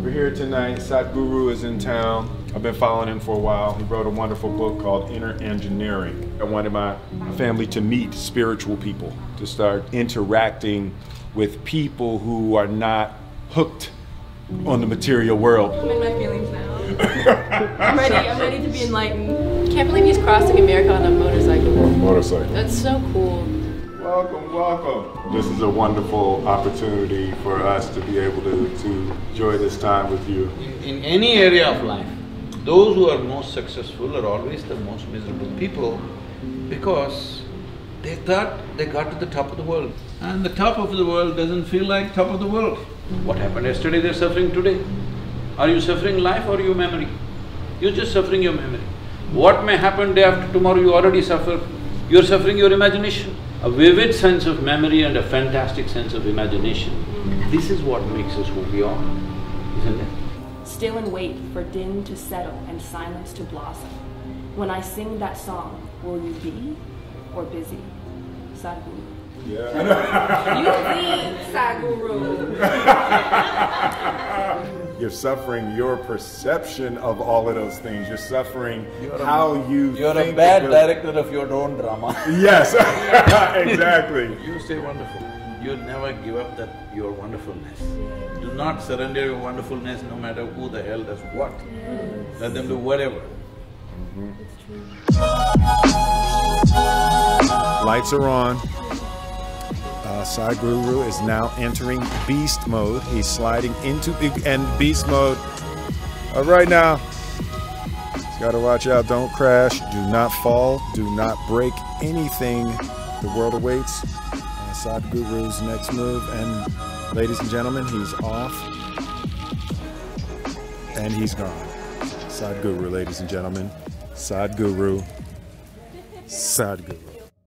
We're here tonight. Sadhguru is in town. I've been following him for a while. He wrote a wonderful book called Inner Engineering. I wanted my family to meet spiritual people, to start interacting with people who are not hooked on the material world. I'm in my feelings now. I'm ready to be enlightened. Can't believe he's crossing America on a motorcycle. That's so cool. Welcome, welcome. This is a wonderful opportunity for us to be able to enjoy this time with you. In any area of life, those who are most successful are always the most miserable people because they thought they got to the top of the world. And the top of the world doesn't feel like top of the world. What happened yesterday, they're suffering today. Are you suffering life or your memory? You're just suffering your memory. What may happen day after tomorrow, you already suffer. You're suffering your imagination. A vivid sense of memory and a fantastic sense of imagination. This is what makes us who we are, isn't it? Still and wait for din to settle and silence to blossom. When I sing that song, will you be or busy? Sadhguru. Yeah. You see, Sadhguru. You're suffering your perception of all of those things. You're suffering how you You're think a bad director of your own drama. Yes, exactly. You stay wonderful. You never give up your wonderfulness. Do not surrender your wonderfulness no matter who the hell does what. Let them do whatever. Lights are on. Sadhguru is now entering beast mode. He's sliding into beast mode. Right now, he's got to watch out. Don't crash. Do not fall. Do not break anything. The world awaits Sadhguru's next move. And ladies and gentlemen, he's off. And he's gone. Sadhguru, ladies and gentlemen. Sadhguru. Sadhguru.